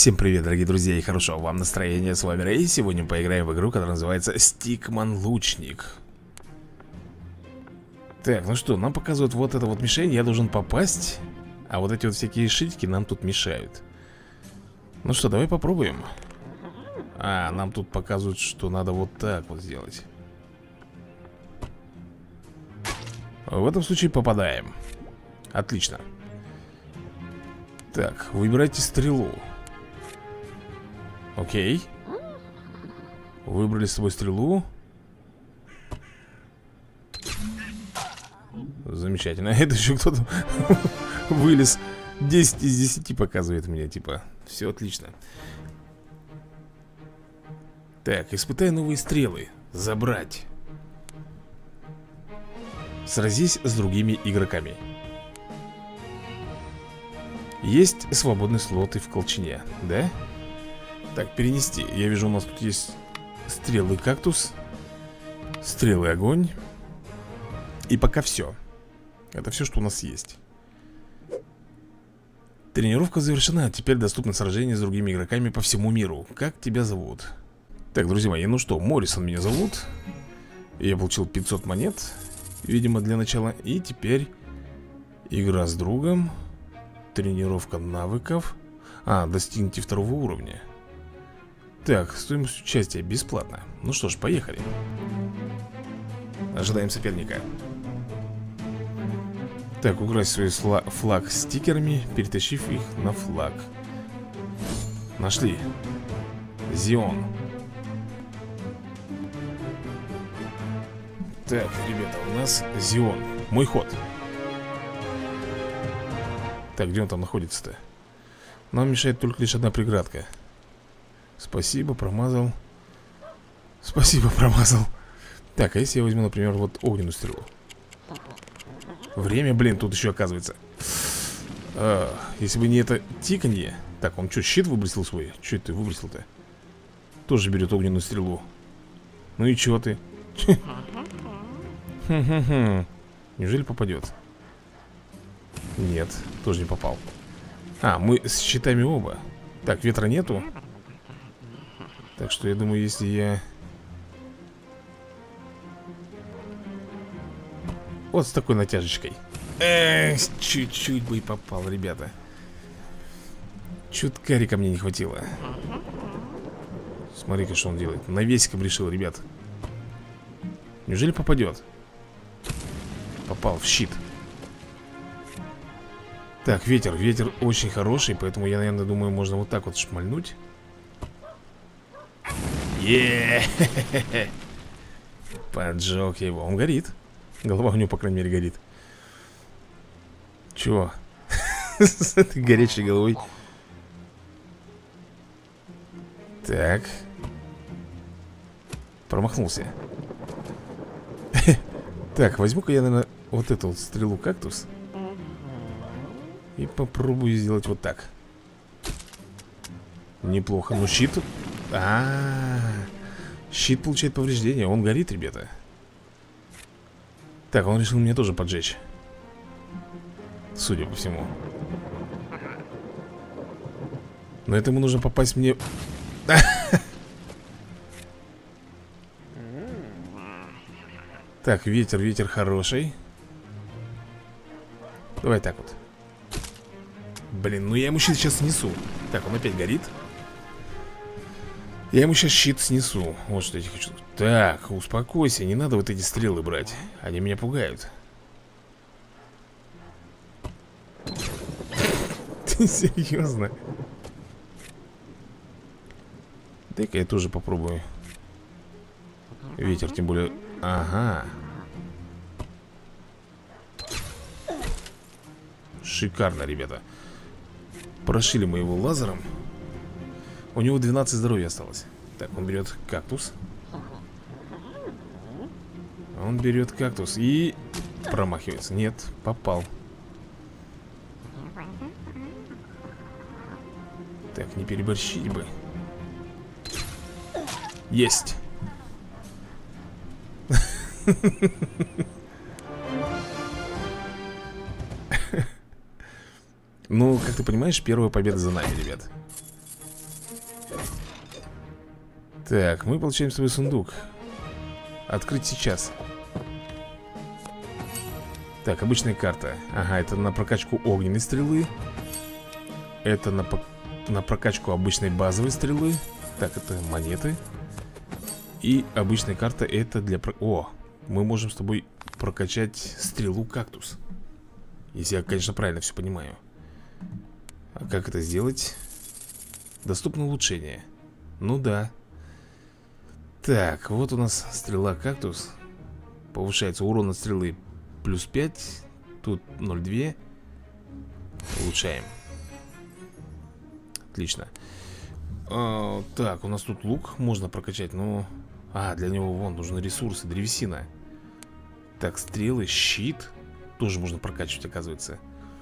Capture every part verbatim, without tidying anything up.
Всем привет, дорогие друзья, и хорошего вам настроения. С вами Рэй. Сегодня мы поиграем в игру, которая называется Стикман Лучник. Так, ну что, нам показывают вот это вот мишень. Я должен попасть, а вот эти вот всякие шильки нам тут мешают. Ну что, давай попробуем. А, нам тут показывают, что надо вот так вот сделать. В этом случае попадаем. Отлично. Так, выбирайте стрелу. Окей. Выбрали с собой стрелу. Замечательно. Это еще кто-то вылез. десять из десяти показывает мне, типа. Все отлично. Так, испытай новые стрелы. Забрать. Сразись с другими игроками. Есть свободные слоты в колчине, да? Так, перенести. Я вижу, у нас тут есть стрелы кактус, стрелы огонь. И пока все. Это все, что у нас есть. Тренировка завершена. Теперь доступно сражение с другими игроками по всему миру. Как тебя зовут? Так, друзья мои, ну что, Моррисон меня зовут. Я получил пятьсот монет, видимо, для начала. И теперь игра с другом. Тренировка навыков. А, достигните второго уровня. Так, стоимость участия бесплатно. Ну что ж, поехали. Ожидаем соперника. Так, украсть свой флаг стикерами, перетащив их на флаг. Нашли. Зион. Так, ребята, у нас Зион. Мой ход. Так, где он там находится-то? Нам мешает только лишь одна преградка. Спасибо, промазал. Спасибо, промазал. Так, а если я возьму, например, вот огненную стрелу? Время, блин, тут еще оказывается. а, Если бы не это тиканье. Так, он что, щит выбросил свой? Что это ты выбросил-то? Тоже берет огненную стрелу. Ну и чего ты? Неужели попадет? Нет, тоже не попал. А, мы с щитами оба. Так, ветра нету. Так что я думаю, если я... Вот с такой натяжечкой. Эх, чуть-чуть бы и попал, ребята. Чуткарика мне не хватило. Смотри-ка, что он делает. Навесиком решил, ребят. Неужели попадет? Попал в щит. Так, ветер, ветер очень хороший. Поэтому я, наверное, думаю, можно вот так вот шмальнуть. Еее. Поджег я его. Он горит. Голова у него, по крайней мере, горит. Чего? С этой горячей головой. Так. Промахнулся. Так, возьму-ка я, наверное, вот эту вот стрелу кактус. И попробую сделать вот так. Неплохо. Ну, щит... А-а-а. Щит получает повреждения. Он горит, ребята. Так, он решил меня тоже поджечь. Судя по всему. Но этому нужно попасть мне... Так, ветер, ветер хороший. Давай так вот. Блин, ну я ему щит сейчас снесу. Так, он опять горит. Я ему сейчас щит снесу. Вот что я тебе хочу. Так, успокойся, не надо вот эти стрелы брать. Они меня пугают. Ты серьезно? Дай-ка я тоже попробую. Ветер, тем более. Ага. Шикарно, ребята. Прошили мы его лазером. У него двенадцать здоровья осталось. Так, он берет кактус. Он берет кактус и промахивается. Нет, попал. Так, не переборщить бы. Есть. Ну, как ты понимаешь, первая победа за нами, ребят. Так, мы получаем свой сундук. Открыть сейчас. Так, обычная карта. Ага, это на прокачку огненной стрелы. Это на, по... на прокачку обычной базовой стрелы. Так, это монеты. И обычная карта это для... О, мы можем с тобой прокачать стрелу кактус. Если я, конечно, правильно все понимаю. А как это сделать? Доступно улучшение. Ну да. Так, вот у нас стрела кактус. Повышается урон от стрелы плюс пять. Тут ноль целых два. Улучшаем. Отлично. а, Так, у нас тут лук можно прокачать. Но... А, для него вон нужны ресурсы, древесина. Так, стрелы, щит тоже можно прокачивать, оказывается.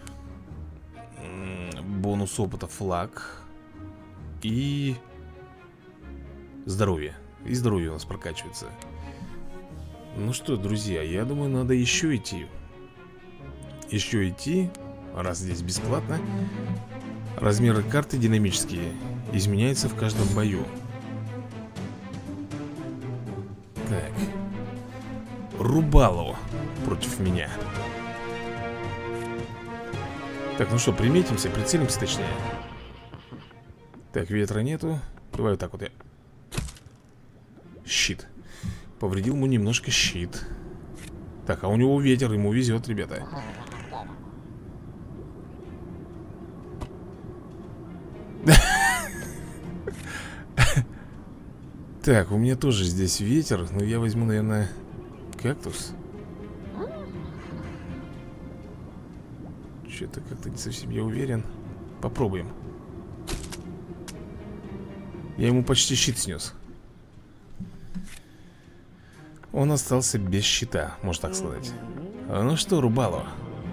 Бонус опыта, флаг. И... здоровье. И здоровье у нас прокачивается. Ну что, друзья, я думаю, надо еще идти. Еще идти. Раз здесь бесплатно. Размеры карты динамические. Изменяются в каждом бою. Так. Рубалу против меня. Так, ну что, приметимся, прицелимся точнее. Так, ветра нету. Давай вот так вот я. Щит. Повредил ему немножко щит. Так, а у него ветер, ему везет, ребята. Так, у меня тоже здесь ветер. Но я возьму, наверное, кактус. Что-то как-то не совсем я уверен. Попробуем. Я ему почти щит снес. Он остался без щита, можно так сказать. А ну что, Рубало?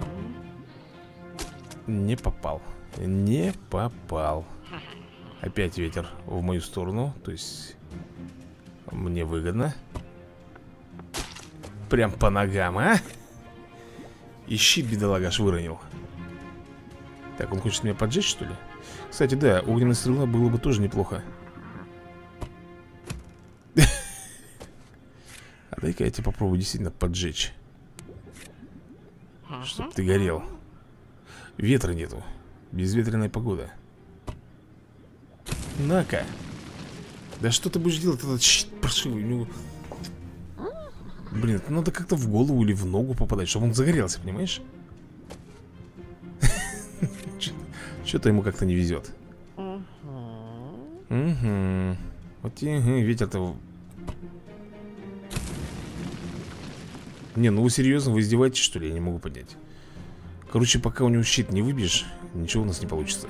Не попал. Не попал. Опять ветер в мою сторону. То есть мне выгодно. Прям по ногам, а? И щит бедолага аж выронил. Так, он хочет меня поджечь, что ли? Кстати, да, огненная стрела было бы тоже неплохо. А дай-ка я тебя попробую действительно поджечь. Чтоб ты горел. Ветра нету. Безветренная погода. На-ка. Да что ты будешь делать, этот щит паршивый? Ну... Блин, это надо как-то в голову или в ногу попадать, чтобы он загорелся, понимаешь? Что-то ему как-то не везет. Угу. Вот ветер-то... Не, ну вы серьезно, вы издеваетесь, что ли? Я не могу понять. Короче, пока у него щит не выбьешь, ничего у нас не получится.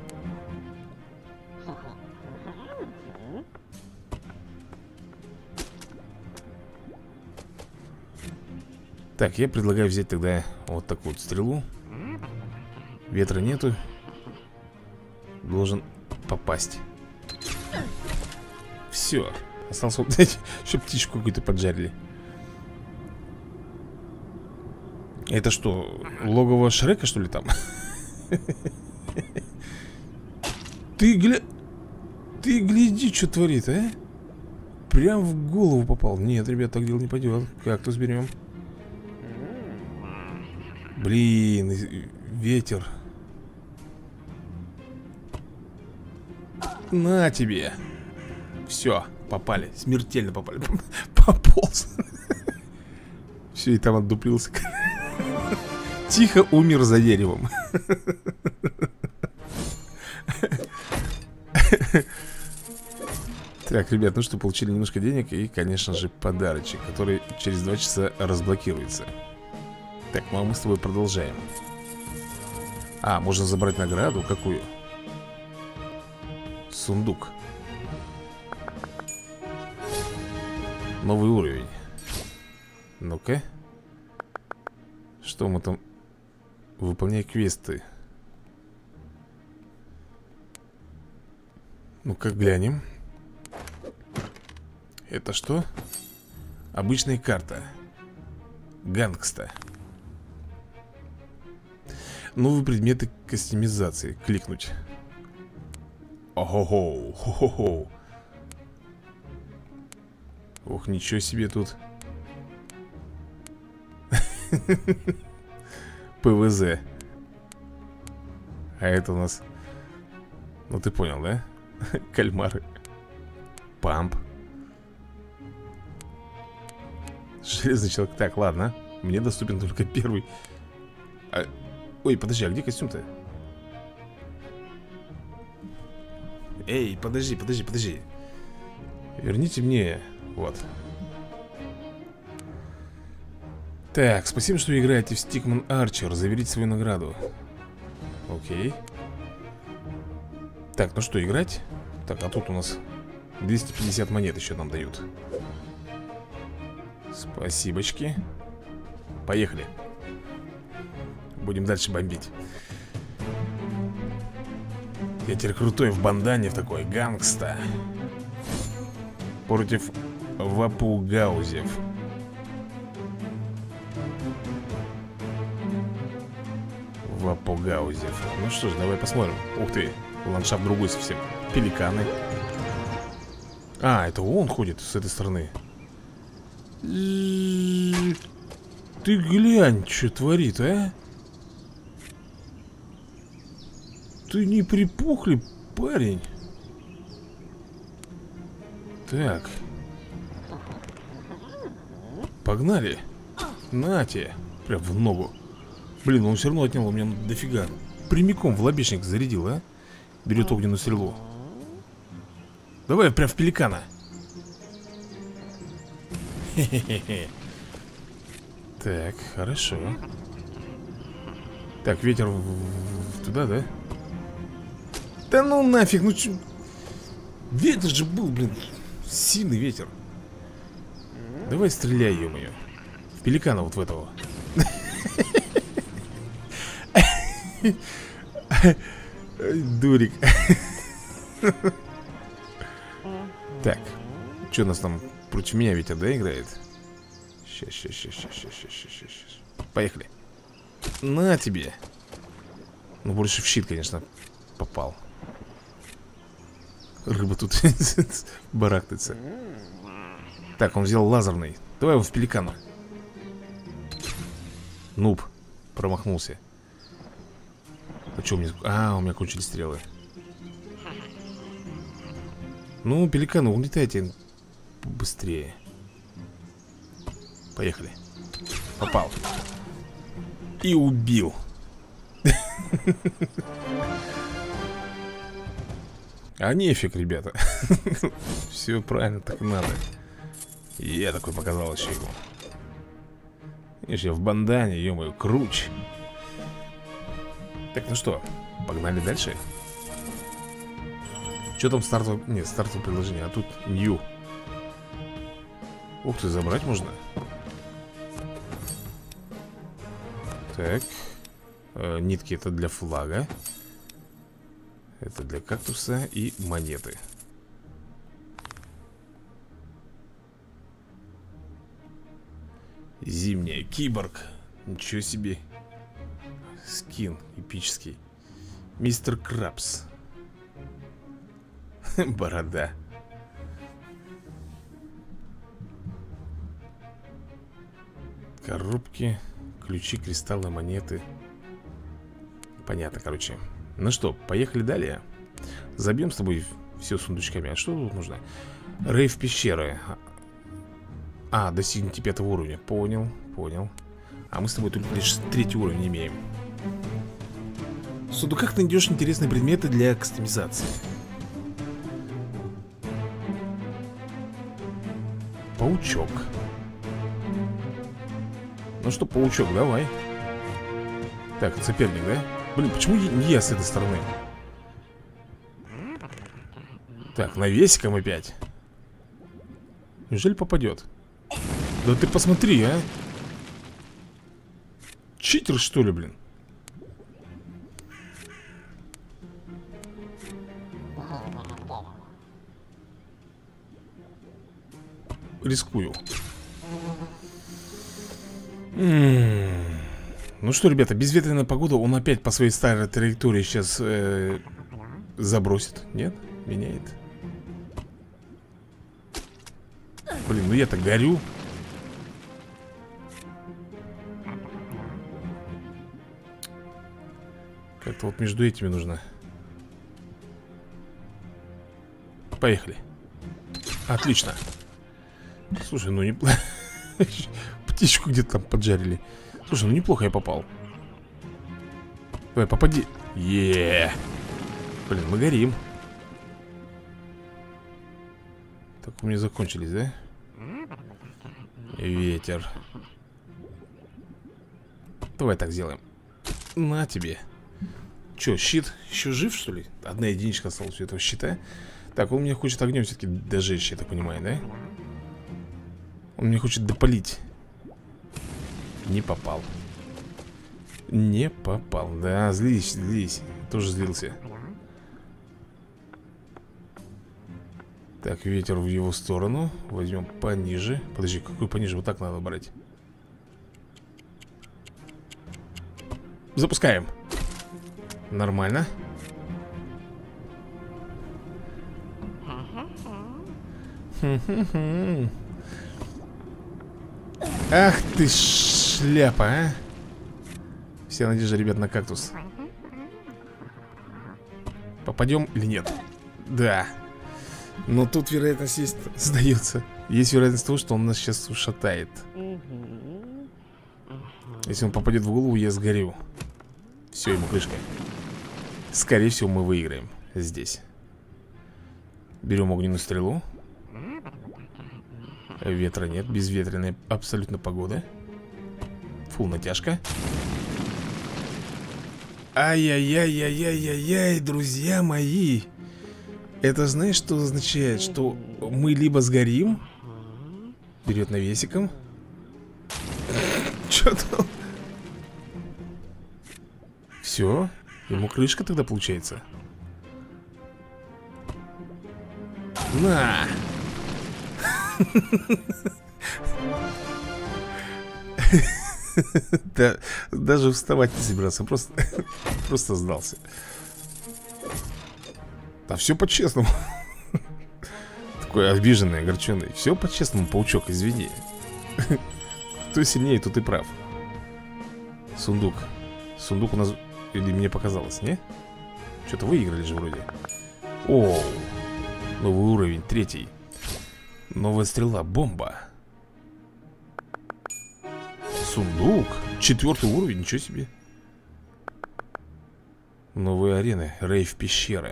Так, я предлагаю взять тогда вот такую вот стрелу. Ветра нету. Должен попасть. Все. Остался вот, еще птичку какую-то поджарили. Это что, логово Шрека, что ли, там? Ты гля... Ты гляди, что творит, а? Прям в голову попал. Нет, ребят, так дело не пойдет. Кактус берем. Блин, ветер. На тебе. Все, попали. Смертельно попали. Пополз. Все, и там отдуплился. Тихо умер за деревом. Так, ребят, ну что, получили немножко денег и, конечно же, подарочек, который через два часа разблокируется. Так, ну а мы с тобой продолжаем. А, можно забрать награду. Какую? Сундук. Новый уровень. Ну-ка. Что мы там? Выполняй квесты. Ну-ка, глянем. Это что? Обычная карта. Гангста. Новые предметы кастомизации. Кликнуть. Ого-го, хо-хо-хо. Ох, ничего себе тут. ПВЗ. А это у нас... Ну ты понял, да? Кальмары. Памп. Железный человек. Так, ладно. Мне доступен только первый. а... Ой, подожди, а где костюм-то? Эй, подожди, подожди, подожди. Верните мне. Вот. Так, спасибо, что играете в Stickman Archer. Заберите свою награду. Окей. Так, ну что, играть? Так, а тут у нас двести пятьдесят монет еще нам дают. Спасибочки. Поехали. Будем дальше бомбить. Я теперь крутой в бандане, в такой гангста. Против вапугаузев. Вапугаузев. Ну что ж, давай посмотрим. Ух ты, ландшафт другой совсем. Пеликаны. А, это он ходит с этой стороны. Ты глянь, что творит, а? Ты не припухли, парень? Так. Погнали. На тебе. Прям в ногу. Блин, он все равно отнял у меня дофига. Прямиком в лобешник зарядил, а? Берет огненную стрелу. Давай прям в пеликана. Хе-хе-хе. Так, хорошо. Так, ветер в... в... туда, да? Да ну нафиг, ну чё? Ветер же был, блин. Сильный ветер. Давай стреляй, ё-моё. В пеликана вот в этого. Дурик. Так, что у нас там против меня ветер, да, играет? Сейчас, сейчас, сейчас, сейчас, сейчас, сейчас, сейчас. Поехали. На тебе. Ну, больше в щит, конечно, попал. Рыба тут барахтается. Так, он взял лазерный. Давай его в пеликана. Нуб. Промахнулся. А что у меня... А, у меня кончились стрелы. Ну, пеликаны, улетайте быстрее. Поехали. Попал. И убил. А нефиг, ребята. Все правильно, так и надо. Я такой показал еще ему. Видишь, я в бандане, ё-моё, круч. Так, ну что, погнали дальше. Что там стартовое... Нет, стартовое приложение, а тут нью. Ух ты, забрать можно. Так. э, Нитки это для флага. Это для кактуса и монеты. Зимняя, киборг. Ничего себе. Скин эпический. Мистер Крабс. Борода. Коробки, ключи, кристаллы, монеты. Понятно, короче. Ну что, поехали далее. Забьем с тобой все сундучками. А что тут нужно? Рейв пещеры. А, достигните пятого уровня. Понял, понял. А мы с тобой только лишь третий уровень имеем. В сундуках найдешь интересные предметы для кастомизации. Паучок. Ну что, паучок, давай. Так, соперник, да? Блин, почему не я с этой стороны? Так, навесиком опять. Неужели попадет? Да ты посмотри, а. Читер, что ли, блин? Рискую. М-м-м. Ну что, ребята, безветренная погода. Он опять по своей старой траектории сейчас э, забросит. Нет? Меняет. Блин, ну я-то горю. Как-то вот между этими нужно. Поехали. Отлично. Слушай, ну неплохо. Птичку где-то там поджарили. Слушай, ну неплохо я попал. Давай, попади. Еее. Блин, мы горим. Так, у меня закончились, да? Ветер. Давай так сделаем. На тебе. Че, щит еще жив, что ли? Одна единичка осталась у этого щита. Так, он меня хочет огнем все-таки дожечь, я так понимаю, да? Он меня хочет допалить. Не попал. Не попал. Да, злись, злись. Тоже злился. Так, ветер в его сторону. Возьмем пониже. Подожди, какой пониже? Вот так надо брать. Запускаем. Нормально. Ах ты шляпа, а. Вся надежда, ребят, на кактус. Попадем или нет? Да. Но тут вероятность есть, сдается. Есть вероятность того, что он нас сейчас ушатает. Если он попадет в голову, я сгорю. Все, ему крышка. Скорее всего, мы выиграем здесь. Берем огненную стрелу. Ветра нет, безветренная абсолютно погода. Фул натяжка. Ай-яй-яй-яй-яй-яй-яй, друзья мои. Это знаешь, что означает? Что мы либо сгорим. Берет навесиком. Что там? Все, ему крышка тогда получается. На! Да, даже вставать не собирался. Просто, просто сдался. Да все по-честному. Такой обиженный, огорченный. Все по-честному, паучок, извини. Кто сильнее, тот и прав. Сундук. Сундук у нас... Или мне показалось, не? Что-то выиграли же вроде. О, новый уровень, третий. Новая стрела, бомба. Сундук, четвертый уровень, ничего себе. Новые арены, рейв пещеры.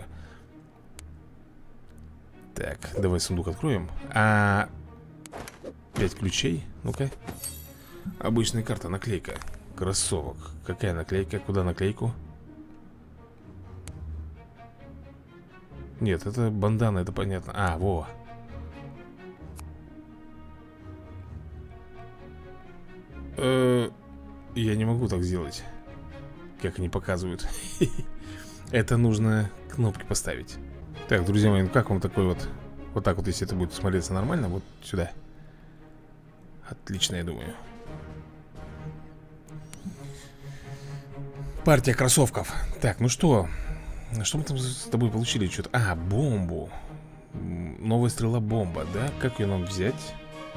Так, давай сундук откроем. А, пять ключей, ну-ка. Обычная карта, наклейка. Кроссовок. Какая наклейка? Куда наклейку? Нет, это бандана, это понятно. А, во. Э-э, я не могу так сделать, как они показывают. Это нужно кнопки поставить. Так, друзья мои, ну как вам такой вот... Вот так вот, если это будет смотреться нормально. Вот сюда. Отлично, я думаю. Партия кроссовков. Так, ну что? Что мы там с тобой получили? Что-то... А, бомбу. Новая стрела бомба, да? Как ее нам взять?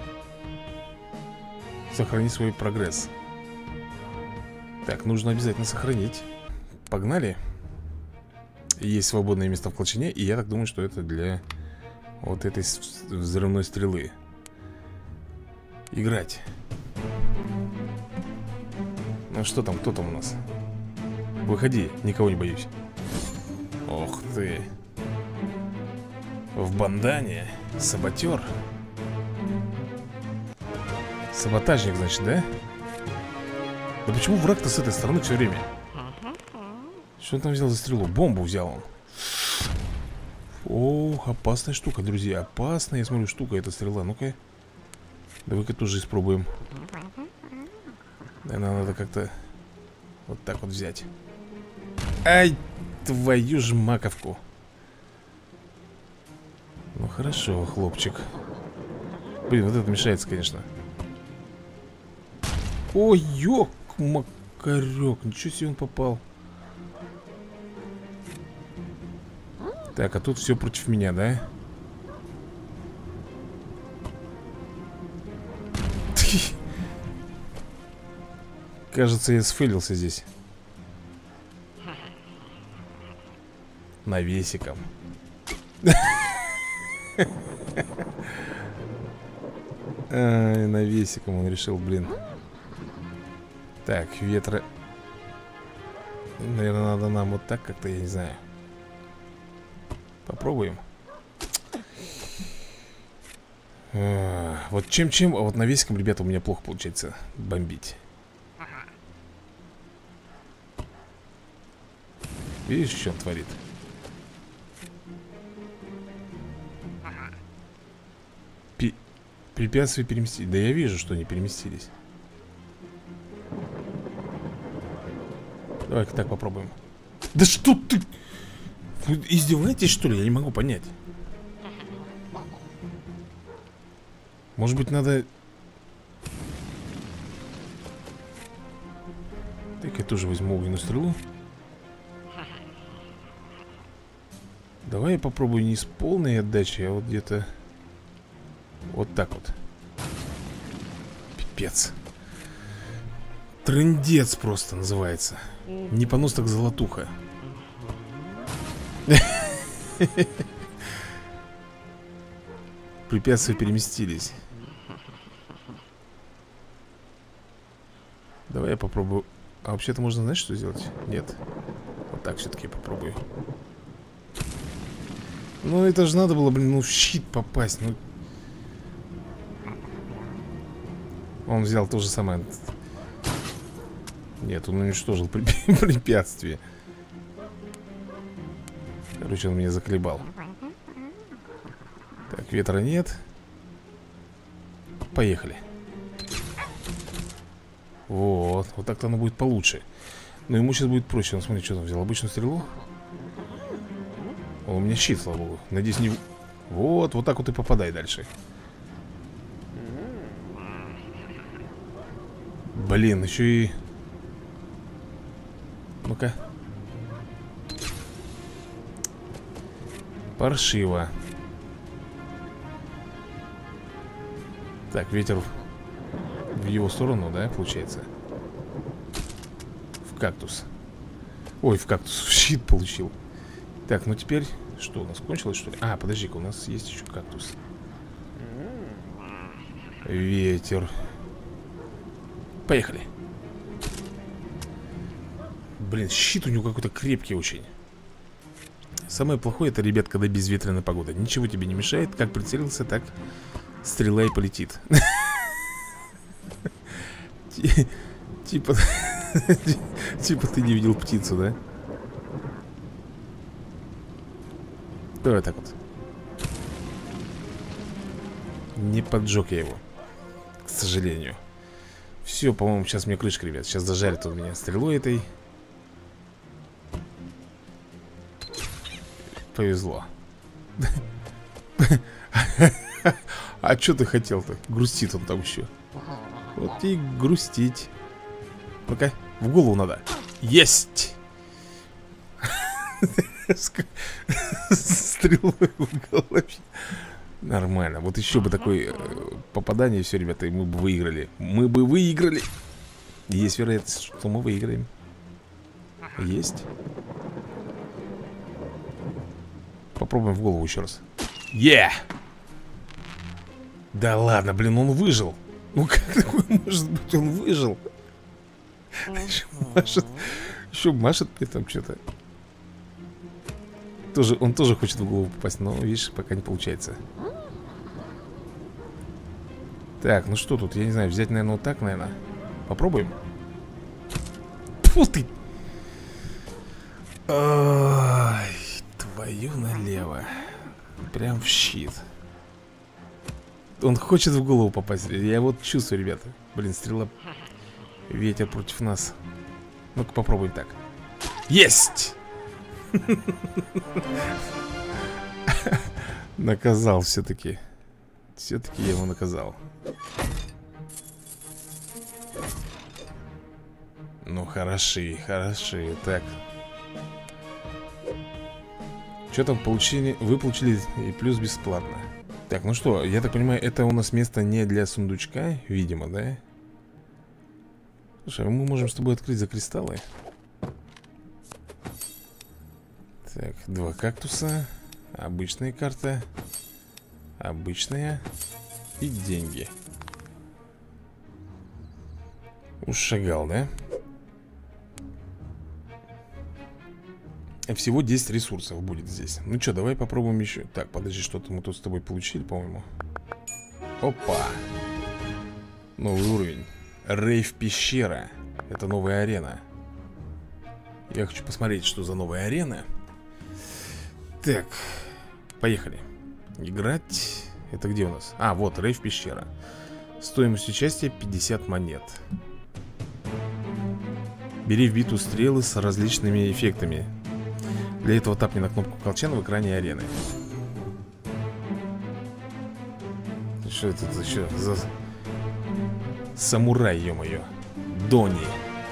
Сохрани свой прогресс. Так, нужно обязательно сохранить. Погнали. Есть свободное место в колчане. И я так думаю, что это для вот этой взрывной стрелы. Играть. Ну что там, кто там у нас? Выходи, никого не боюсь. Ох ты. В бандане. Саботер. Саботажник, значит, да? Да почему враг-то с этой стороны все время? Что он там взял за стрелу? Бомбу взял он. Ох, опасная штука, друзья. Опасная, я смотрю, штука эта стрела. Ну-ка. Давай-ка тоже испробуем. Наверное, надо как-то вот так вот взять. Ай, твою ж маковку. Ну хорошо, хлопчик. Блин, вот это мешается, конечно. Ой, ёк-макарёк. Ничего себе он попал. Так, а тут все против меня, да? Кажется, я сфейлился здесь. Навесиком. Ай, навесиком он решил, блин. Так, ветра. Наверное, надо нам вот так как-то, я не знаю. Попробуем. А, вот чем-чем, а вот навесиком, ребята, у меня плохо получается бомбить. Видишь, что он творит? Пи Препятствия переместить. Да я вижу, что они переместились. Давай-ка так попробуем. Да что ты? Вы издеваетесь, что ли? Я не могу понять. Может быть, надо... Так, я тоже возьму огненную стрелу. Давай я попробую не с полной отдачей, а вот где-то... Вот так вот. Пипец. Трындец просто называется. Не понос, так золотуха. Препятствия переместились. Давай я попробую. А вообще-то можно, знаешь, что сделать? Нет. Вот так все-таки попробую. Ну это же надо было, блин, ну в щит попасть. Ну. Он взял то же самое. Нет, он уничтожил препятствие. Короче, он меня заколебал. Так, ветра нет. Поехали. Вот, вот так-то оно будет получше. Но ему сейчас будет проще. Он, смотри, что там взял, обычную стрелу. О, у меня щит, слава богу. Надеюсь, не... Вот, вот так вот и попадай дальше. Блин, еще и... Ну-ка. Паршиво. Так, ветер в его сторону, да, получается? В кактус. Ой, в кактус, в щит получил. Так, ну теперь... Что, у нас кончилось, что ли? А, подожди-ка, у нас есть еще кактус. Ветер. Поехали. Блин, щит у него какой-то крепкий очень. Самое плохое, это, ребят, когда безветренная погода. Ничего тебе не мешает. Как прицелился, так стрела и полетит. Типа... Типа ты не видел птицу, да? Давай так вот. Не поджег я его, к сожалению. Все, по-моему, сейчас мне крышка, ребят. Сейчас зажарит он меня стрелой этой. Повезло. А что ты хотел-то? Грустит он там еще. Вот и грустить. Ну-ка, в голову надо. Есть! Стрелой в голове. Нормально. Вот еще бы такое попадание, и все, ребята, и мы бы выиграли. Мы бы выиграли. Есть вероятность, что мы выиграем. Есть. Попробуем в голову еще раз. Е! Yeah! Да ладно, блин, он выжил. Ну как такое может быть? Он выжил. Еще машет, еще машет мне там что-то. Тоже, он тоже хочет в голову попасть, но, видишь, пока не получается. Так, ну что тут, я не знаю, взять, наверное, вот так, наверное. Попробуем. Фу ты! Ой, твою налево. Прям в щит. Он хочет в голову попасть. Я вот чувствую, ребята. Блин, стрела. Ветер против нас. Ну-ка попробуем так. Есть! Наказал все-таки. Все-таки я его наказал. Ну, хороши, хороши. Так. Что там получили? Вы получили и плюс бесплатно. Так, ну что, я так понимаю, это у нас место не для сундучка, видимо, да? Слушай, мы можем с тобой открыть за кристаллы. Так, два кактуса. Обычная карта. Обычная. И деньги. Ушагал, да? Всего десять ресурсов будет здесь. Ну что, давай попробуем еще. Так, подожди, что-то мы тут с тобой получили, по-моему. Опа. Новый уровень. Рейв пещера. Это новая арена. Я хочу посмотреть, что за новая арена. Так, поехали. Играть. Это где у нас? А, вот, рейв пещера. Стоимость участия пятьдесят монет. Бери в битву стрелы с различными эффектами. Для этого тапни на кнопку колчана в экране арены. Что это еще за самурай, ё-моё? Дони.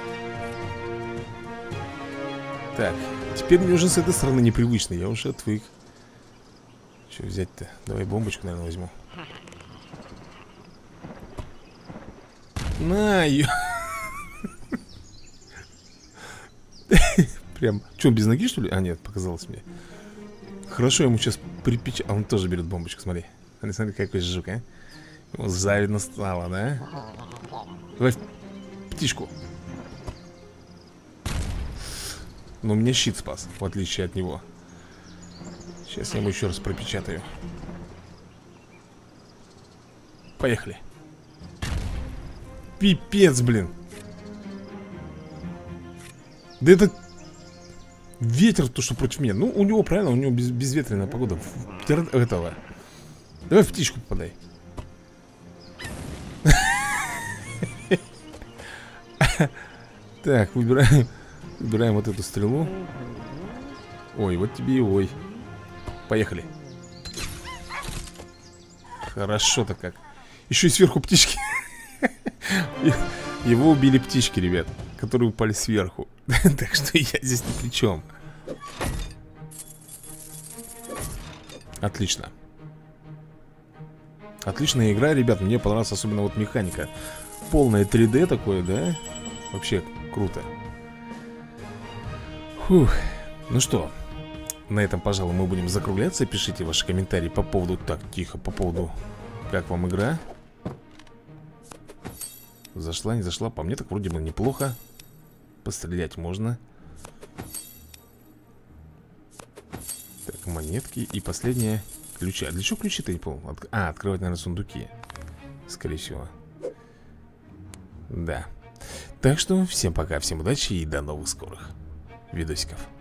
Так, теперь мне уже с этой стороны непривычно. Я уже отвык. Что взять-то? Давай бомбочку, наверное, возьму. На, ё... Прям, что, он без ноги, что ли? А, нет, показалось мне. Хорошо, ему сейчас припечь... А он тоже берет бомбочку, смотри. Смотри, смотри, какой жук, а. Ему завидно стало, да? Давай птичку. Но у меня щит спас, в отличие от него. Сейчас я ему еще раз пропечатаю. Поехали. Пипец, блин. Да это... Ветер, то, что против меня. Ну, у него, правильно, у него без, безветренная погода. Этого. Давай в птичку попадай. Так, выбираем. Выбираем вот эту стрелу. Ой, вот тебе и ой. Поехали. Хорошо-то как. Еще и сверху птички. Его убили птички, ребят, которые упали сверху. Так что я здесь ни при чем. Отлично. Отличная игра, ребят. Мне понравилась особенно вот механика. Полное три дэ такое, да? Вообще круто. Фух. Ну что, на этом, пожалуй, мы будем закругляться. Пишите ваши комментарии по поводу... Так, тихо, по поводу... Как вам игра? Зашла, не зашла? По мне так вроде бы неплохо. Пострелять можно. Так, монетки. И последнее. Ключи. А для чего ключи-то, не понял? От... А, открывать, наверное, сундуки. Скорее всего. Да. Так что всем пока, всем удачи и до новых скорых видосиков.